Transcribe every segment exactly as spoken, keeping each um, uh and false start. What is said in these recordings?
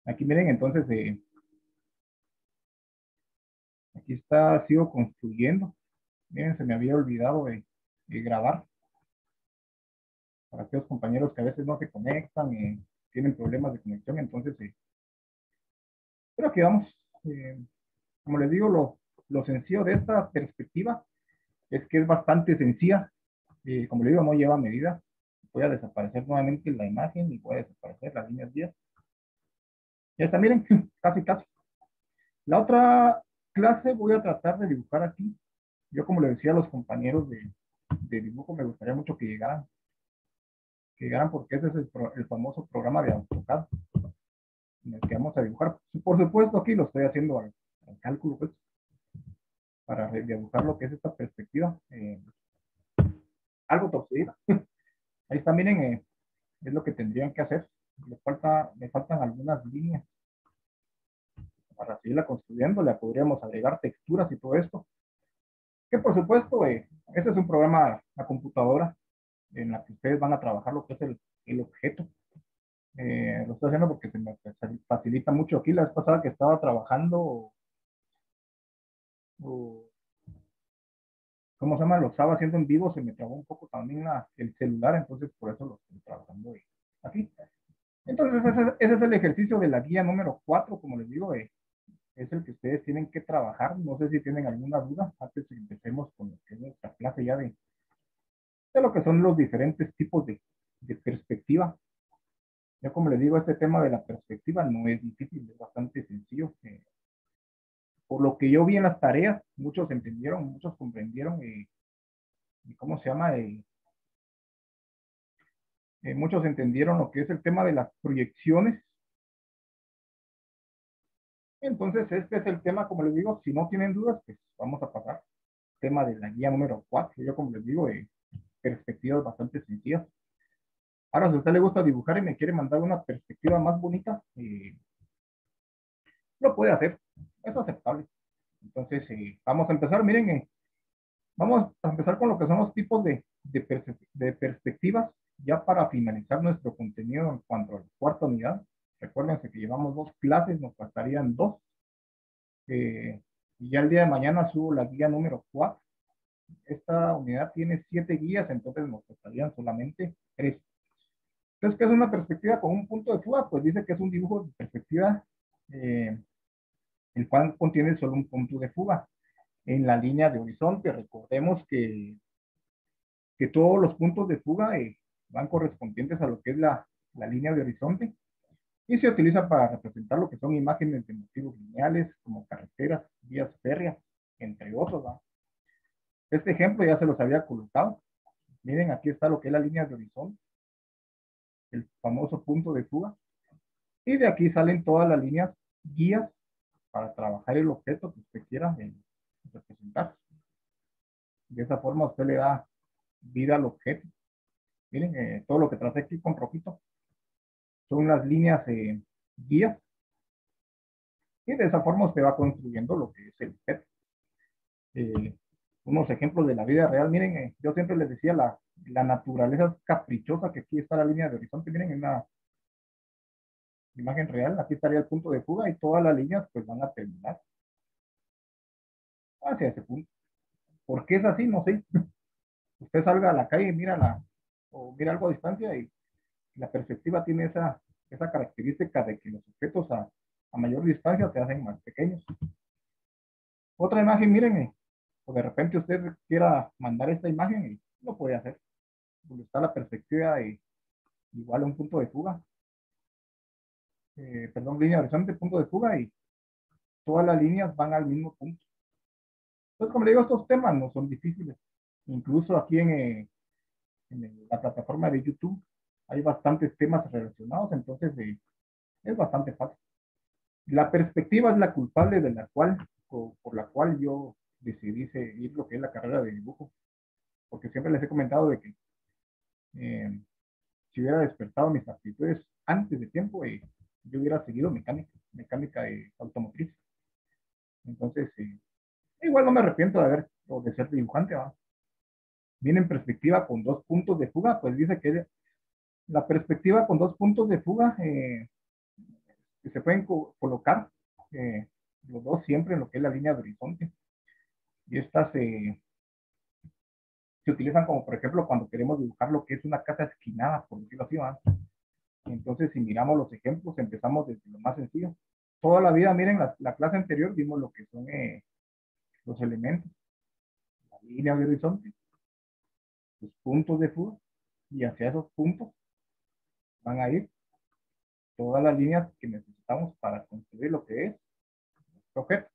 Aquí miren, entonces, eh, aquí está, sigo construyendo. Miren, se me había olvidado de, de grabar. Para aquellos compañeros que a veces no se conectan y tienen problemas de conexión, entonces, eh, pero aquí vamos. Eh, como les digo, lo, lo sencillo de esta perspectiva es que es bastante sencilla. Eh, como les digo, no lleva medida. Voy a desaparecer nuevamente la imagen y voy a desaparecer las líneas diez. Ya está, miren, casi, casi. La otra clase voy a tratar de dibujar aquí. Yo, como le decía a los compañeros de, de dibujo, me gustaría mucho que llegaran, que llegaran porque ese es el, pro, el famoso programa de AutoCAD en el que vamos a dibujar. Por supuesto, aquí lo estoy haciendo al, al cálculo, pues, para dibujar lo que es esta perspectiva. Eh, algo torcida. Ahí está, miren, eh, es lo que tendrían que hacer. Me, falta, me faltan algunas líneas para seguirla construyendo. Le podríamos agregar texturas y todo esto. Que por supuesto, eh, este es un programa a computadora en la que ustedes van a trabajar lo que es el, el objeto. Eh, lo estoy haciendo porque se me facilita mucho. Aquí la vez pasada que estaba trabajando, o, o, ¿cómo se llama? Lo estaba haciendo en vivo, se me trabó un poco también la, el celular, entonces por eso lo estoy trabajando aquí. Entonces ese, ese es el ejercicio de la guía número cuatro, como les digo, eh, es el que ustedes tienen que trabajar. No sé si tienen alguna duda antes de que empecemos con lo que es nuestra clase ya de, de lo que son los diferentes tipos de, de perspectiva. Yo, como les digo, este tema de la perspectiva no es difícil, es bastante sencillo. Eh, por lo que yo vi en las tareas, muchos entendieron, muchos comprendieron, eh, ¿cómo se llama? Eh, eh, muchos entendieron lo que es el tema de las proyecciones. Entonces, este es el tema, como les digo, si no tienen dudas, pues vamos a pasar. Tema de la guía número cuatro, yo como les digo, eh, perspectivas bastante sencillas. Ahora, si a usted le gusta dibujar y me quiere mandar una perspectiva más bonita, eh, lo puede hacer, es aceptable. Entonces, eh, vamos a empezar, miren, eh, vamos a empezar con lo que son los tipos de, de, perse de perspectivas, ya para finalizar nuestro contenido en cuanto a la cuarta unidad. Recuérdense que llevamos dos clases, nos faltarían dos. Eh, y ya el día de mañana subo la guía número cuatro. Esta unidad tiene siete guías, entonces nos faltarían solamente tres. Entonces, ¿qué es una perspectiva con un punto de fuga? Pues dice que es un dibujo de perspectiva, eh, el cual contiene solo un punto de fuga en la línea de horizonte. Recordemos que, que todos los puntos de fuga eh, van correspondientes a lo que es la, la línea de horizonte y se utiliza para representar lo que son imágenes de motivos lineales como carreteras, vías férreas, entre otros, ¿no? Este ejemplo ya se los había colocado. Miren, aquí está lo que es la línea de horizonte, el famoso punto de fuga. Y de aquí salen todas las líneas guías para trabajar el objeto que usted quiera eh, representar. De esa forma usted le da vida al objeto. Miren, eh, todo lo que tracé aquí con rojito son las líneas eh, guías. Y de esa forma usted va construyendo lo que es el objeto. Eh, unos ejemplos de la vida real. Miren, eh, yo siempre les decía la, la naturaleza caprichosa que aquí está la línea de horizonte. Miren, en una imagen real, aquí estaría el punto de fuga y todas las líneas pues van a terminar hacia ese punto. ¿Por qué es así? No sé. Usted salga a la calle y mira, la, o mira algo a distancia y la perspectiva tiene esa, esa característica de que los objetos a, a mayor distancia se hacen más pequeños. Otra imagen, miren, eh, o de repente usted quiera mandar esta imagen y lo puede hacer. Donde está la perspectiva de igual a un punto de fuga, eh, perdón, línea de horizonte, punto de fuga y todas las líneas van al mismo punto. Entonces, como le digo, estos temas no son difíciles. Incluso aquí en, eh, en la plataforma de YouTube hay bastantes temas relacionados, entonces eh, es bastante fácil. La perspectiva es la culpable de la cual, o por la cual yo decidí seguir lo que es la carrera de dibujo, porque siempre les he comentado de que eh, si hubiera despertado mis aptitudes antes de tiempo, eh, yo hubiera seguido mecánica, mecánica eh, automotriz. Entonces, eh, igual no me arrepiento de haber, o de ser dibujante, ¿va? Viene en perspectiva con dos puntos de fuga, pues dice que la perspectiva con dos puntos de fuga eh, que se pueden co colocar eh, los dos siempre en lo que es la línea de horizonte. Y estas eh, se utilizan como, por ejemplo, cuando queremos dibujar lo que es una casa esquinada, por decirlo así, ¿verdad? Entonces, si miramos los ejemplos, empezamos desde lo más sencillo. Toda la vida, miren, la, la clase anterior vimos lo que son eh, los elementos, la línea de horizonte, los puntos de fuga, y hacia esos puntos van a ir todas las líneas que necesitamos para construir lo que es nuestro objeto.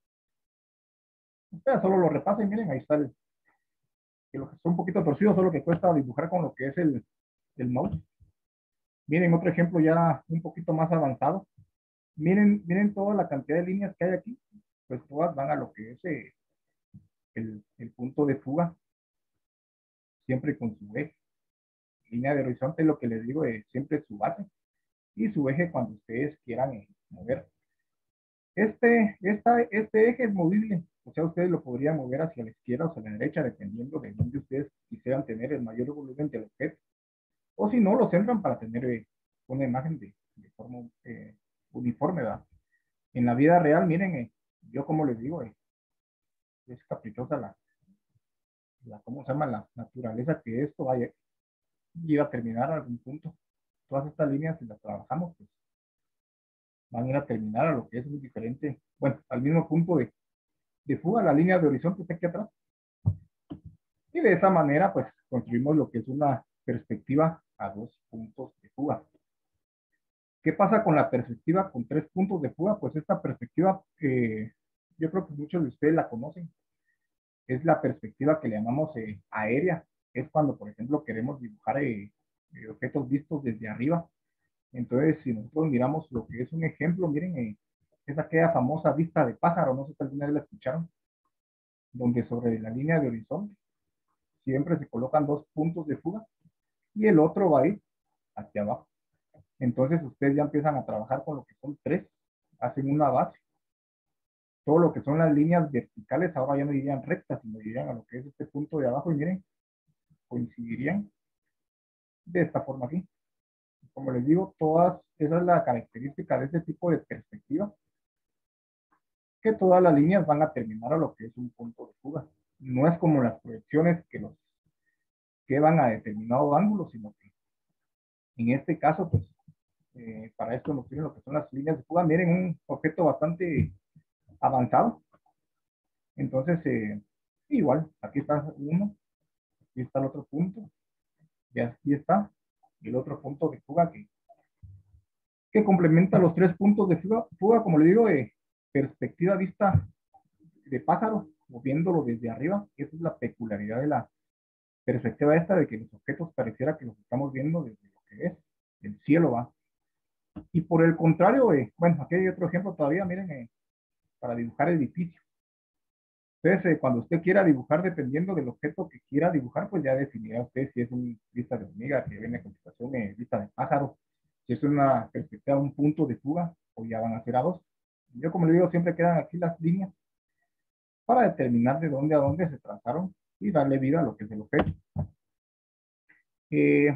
Ustedes solo lo repasen, miren, ahí está el, que lo que son un poquito torcidos, solo que cuesta dibujar con lo que es el, el mouse. Miren otro ejemplo ya un poquito más avanzado. Miren, miren toda la cantidad de líneas que hay aquí, pues todas van a lo que es eh, el, el punto de fuga, siempre con su eje. Línea de horizonte, lo que les digo, es siempre su base y su eje cuando ustedes quieran eh, mover. Este, esta, este eje es movible, o sea, ustedes lo podrían mover hacia la izquierda o hacia la derecha, dependiendo de dónde ustedes quisieran tener el mayor volumen del objeto. O si no, lo centran para tener eh, una imagen de, de forma eh, uniforme, ¿verdad? En la vida real, miren, eh, yo como les digo, eh, es caprichosa la, la, ¿cómo se llama? La naturaleza que esto vaya iba a terminar a algún punto. Todas estas líneas, si las trabajamos, pues van a ir a terminar a lo que es muy diferente, bueno, al mismo punto de, de fuga, la línea de horizonte está aquí atrás. Y de esa manera, pues, construimos lo que es una perspectiva a dos puntos de fuga. ¿Qué pasa con la perspectiva con tres puntos de fuga? Pues esta perspectiva, eh, yo creo que muchos de ustedes la conocen. Es la perspectiva que le llamamos eh, aérea. Es cuando, por ejemplo, queremos dibujar eh, eh, objetos vistos desde arriba. Entonces, si nosotros miramos lo que es un ejemplo, miren, eh, es aquella famosa vista de pájaro, no sé si alguna vez la escucharon, donde sobre la línea de horizonte siempre se colocan dos puntos de fuga y el otro va a ir hacia abajo. Entonces, ustedes ya empiezan a trabajar con lo que son tres, hacen una base. Todo lo que son las líneas verticales ahora ya no irían rectas, sino irían a lo que es este punto de abajo y miren, coincidirían de esta forma aquí. Como les digo, todas, esa es la característica de este tipo de perspectiva, que todas las líneas van a terminar a lo que es un punto de fuga. No es como las proyecciones que los que van a determinado ángulo, sino que en este caso, pues, eh, para esto nos tienen lo que son las líneas de fuga. Miren, un objeto bastante avanzado. Entonces, eh, igual, aquí está uno, aquí está el otro punto, y aquí está el otro punto de fuga que, que complementa los tres puntos de fuga, fuga como le digo, de perspectiva vista de pájaro, moviéndolo desde arriba. Esa es la peculiaridad de la perspectiva esta, de que los objetos pareciera que los estamos viendo desde lo que es el cielo, va. Y por el contrario, eh, bueno, aquí hay otro ejemplo todavía, miren, eh, para dibujar edificios. Entonces, eh, cuando usted quiera dibujar, dependiendo del objeto que quiera dibujar, pues ya definirá usted si es una vista de hormiga, que viene a continuación, eh, vista de pájaro, si es una perspectiva, un punto de fuga, o ya van a ser a dos. Yo, como le digo, siempre quedan aquí las líneas para determinar de dónde a dónde se trazaron y darle vida a lo que es el objeto. Eh,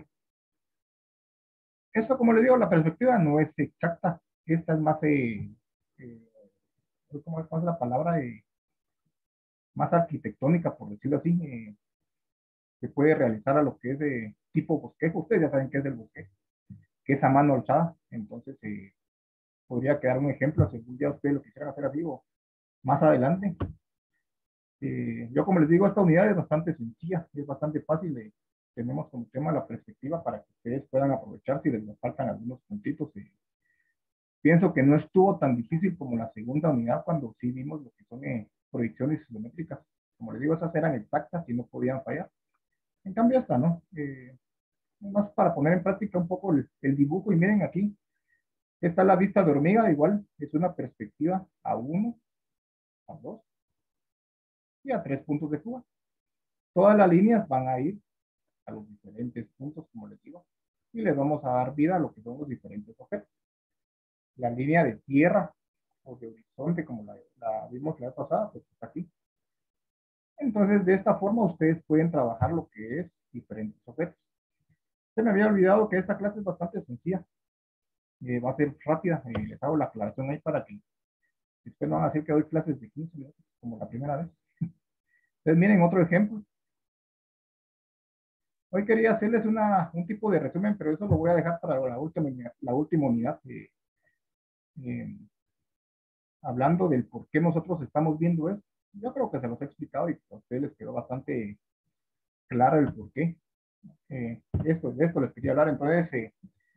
esto, como le digo, la perspectiva no es exacta. Esta es más, eh, eh, ¿cómo es la palabra? Eh, más arquitectónica, por decirlo así. Eh, se puede realizar a lo que es de tipo bosquejo. Ustedes ya saben qué es el bosquejo, que es a mano alzada. Entonces, eh, podría quedar un ejemplo si algún día ustedes lo quisieran hacer así o más adelante. Eh, yo, como les digo, esta unidad es bastante sencilla, es bastante fácil. De, tenemos como tema la perspectiva para que ustedes puedan aprovechar si les faltan algunos puntitos. Eh, pienso que no estuvo tan difícil como la segunda unidad cuando sí vimos lo que son eh, proyecciones isométricas. Como les digo, esas eran exactas y no podían fallar. En cambio, esta no. Eh, más para poner en práctica un poco el, el dibujo. Y miren aquí, esta es la vista de hormiga, igual es una perspectiva a uno, a dos y a tres puntos de fuga. Todas las líneas van a ir a los diferentes puntos, como les digo, y les vamos a dar vida a lo que son los diferentes objetos. La línea de tierra o de horizonte, como la, la vimos la vez pasada, pues está aquí. Entonces, de esta forma, ustedes pueden trabajar lo que es diferentes objetos. Se me había olvidado que esta clase es bastante sencilla. eh, va a ser rápida. Eh, les hago la aclaración ahí para que después no van a decir que doy clases de quince minutos, como la primera vez. Entonces, miren otro ejemplo. Hoy quería hacerles una, un tipo de resumen, pero eso lo voy a dejar para la última, la última unidad. Eh, eh, hablando del por qué nosotros estamos viendo esto. Yo creo que se los he explicado y a ustedes les quedó bastante claro el por qué. Eh, esto, de esto les quería hablar. Entonces, eh,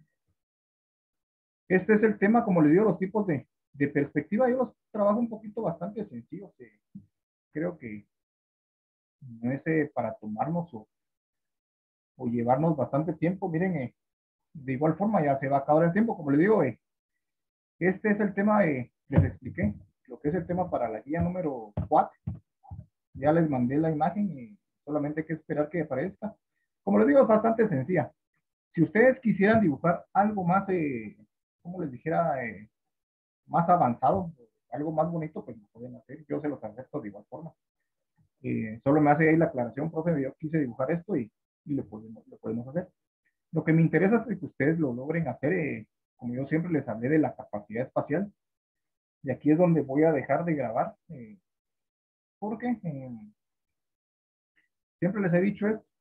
este es el tema, como les digo, los tipos de, de perspectiva. Yo los trabajo un poquito bastante sencillos. Eh, creo que no es eh, para tomarnos o, o, llevarnos bastante tiempo. Miren, eh, de igual forma ya se va a acabar el tiempo. Como les digo, eh, este es el tema, eh, les expliqué lo que es el tema para la guía número cuatro. Ya les mandé la imagen y solamente hay que esperar que aparezca. Como les digo, es bastante sencilla. Si ustedes quisieran dibujar algo más, eh, como les dijera, eh, más avanzado, algo más bonito, pues lo pueden hacer. Yo se los acepto de igual forma. Eh, solo me hace ahí la aclaración, profe, yo quise dibujar esto y, y lo, podemos, lo podemos hacer. Lo que me interesa es que ustedes lo logren hacer, eh, como yo siempre les hablé de la capacidad espacial. Y aquí es donde voy a dejar de grabar, eh, porque eh, siempre les he dicho esto,